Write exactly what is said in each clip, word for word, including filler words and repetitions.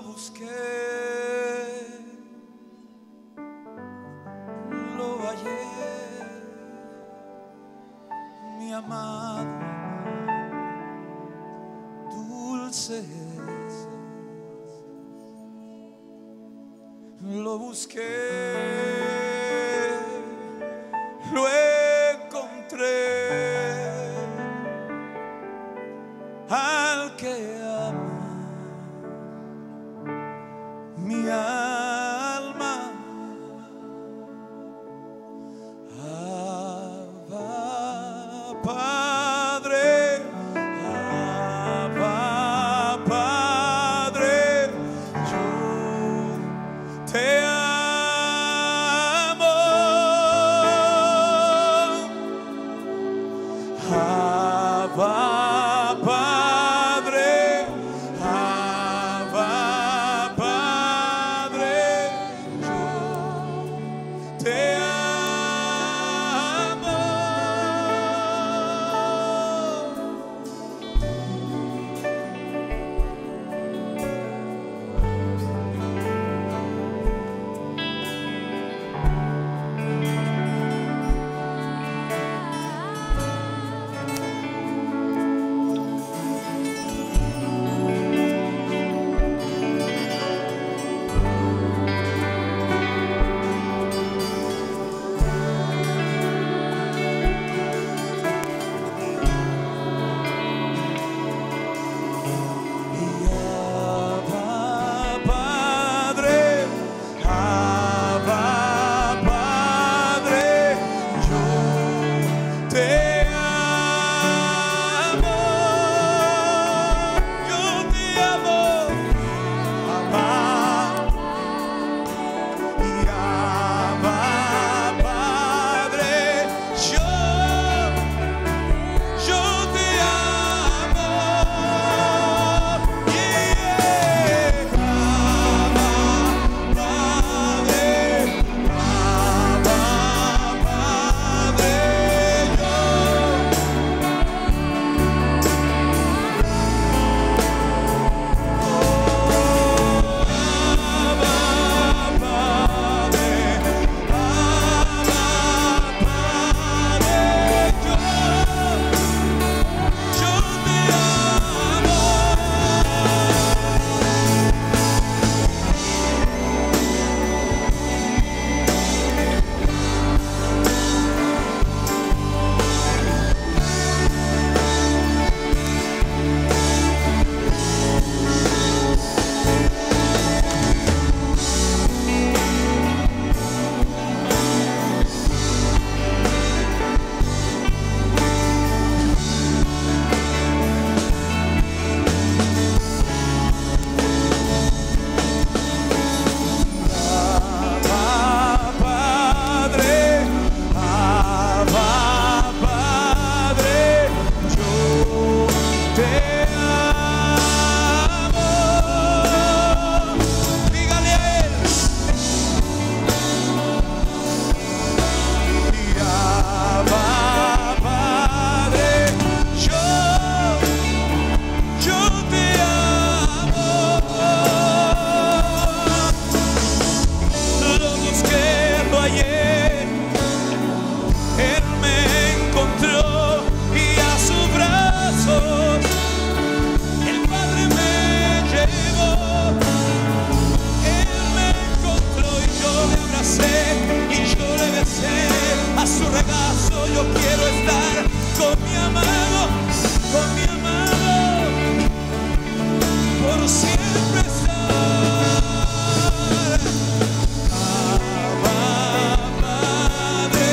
busqué, lo hallé, mi amado, dulce es. Lo busqué, lo encontré, al que ama mi alma. Abba, Padre, Abba, Padre, yo te amo. Abba, Padre, Abba, Padre, yo te amo. Yo quiero estar con mi amado, con mi amado, por siempre estar. Abba, Padre,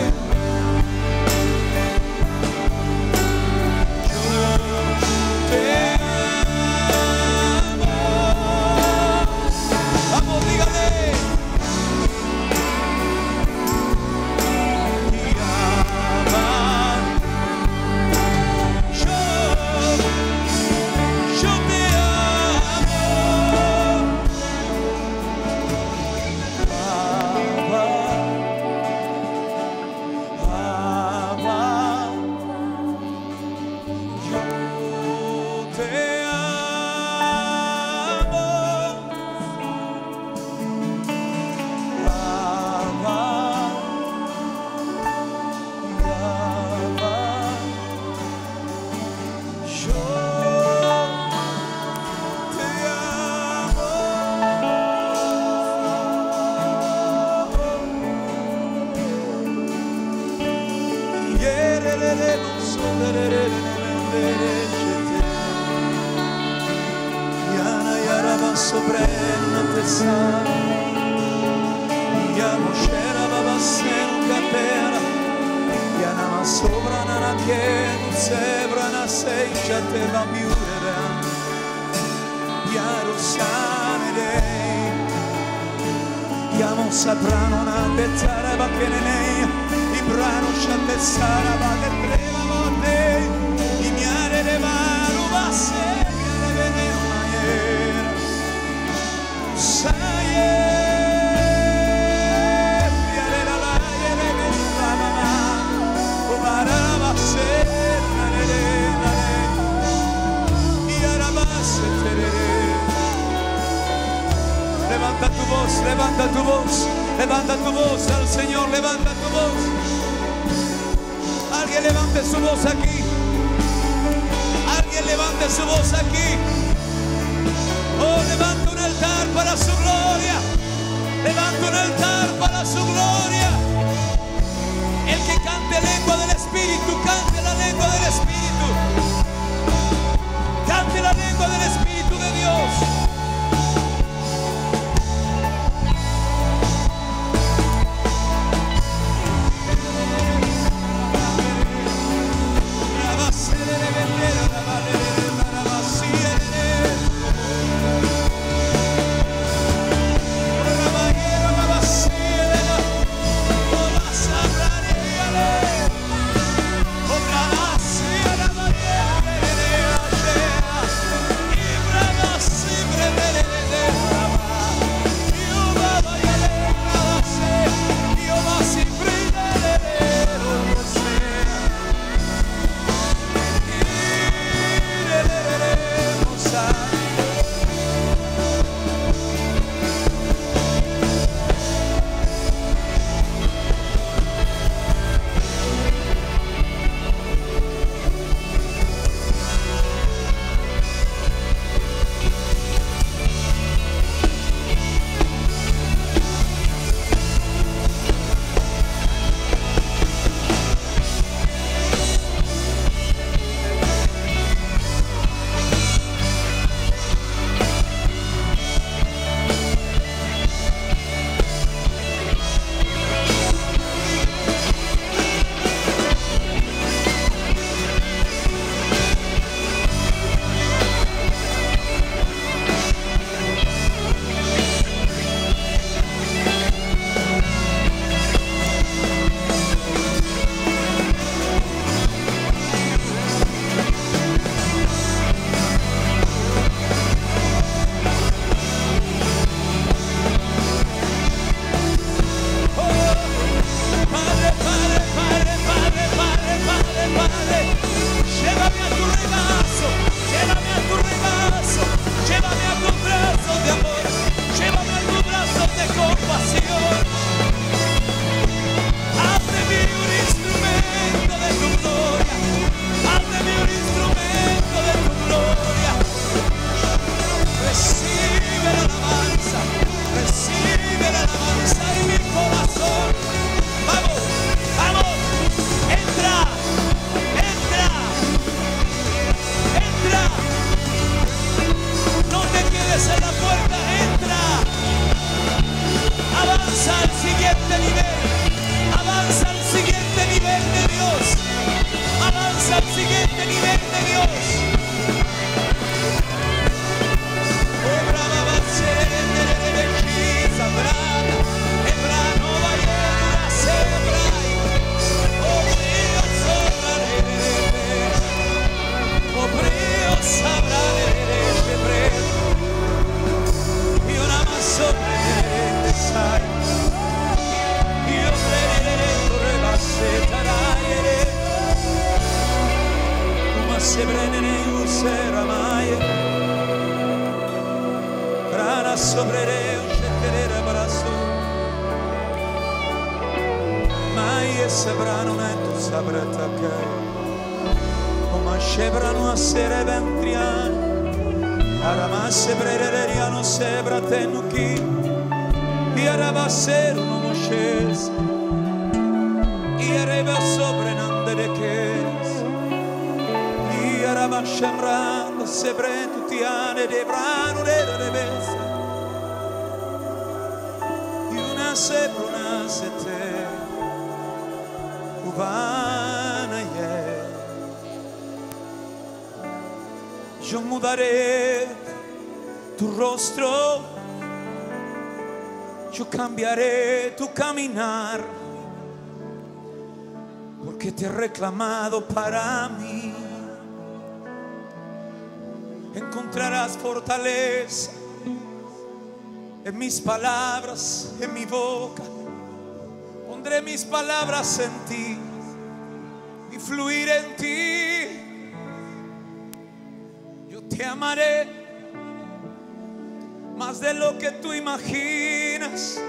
yo te amo. Vamos, dígale. Abba, Sabrano na bezzara va che ne i brano shate sara va che prima volte i miare le mano va se le vene una era sai piare la la e le la mamma o barava se le le le i arabasse terere. Levanta tu voz, levanta tu voz, levanta tu voz al Señor, levanta tu voz. Alguien levante su voz aquí. Alguien levante su voz aquí. Oh, levanta un altar para su gloria. Levanta un altar para su gloria. El que cante lengua del Espíritu, cante la lengua del Espíritu. Cante la lengua del Espíritu de Dios. Iereba sobre nande de que va sembrando sempre tutti anni de brano de rebesa. Una sebruna sete cubana ye. Yo mudaré tu rostro, yo cambiaré tu caminar, porque te he reclamado para mí. Encontrarás fortaleza en mis palabras, en mi boca. Pondré mis palabras en ti y fluir en ti. Yo te amaré más de lo que tú imaginas,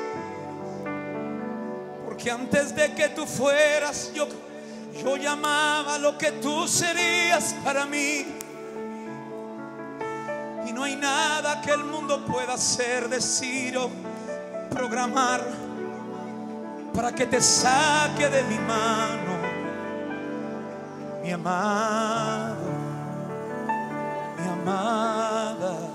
porque antes de que tú fueras, yo, yo llamaba lo que tú serías para mí. Y no hay nada que el mundo pueda hacer, decir o programar para que te saque de mi mano, mi amado, mi amada.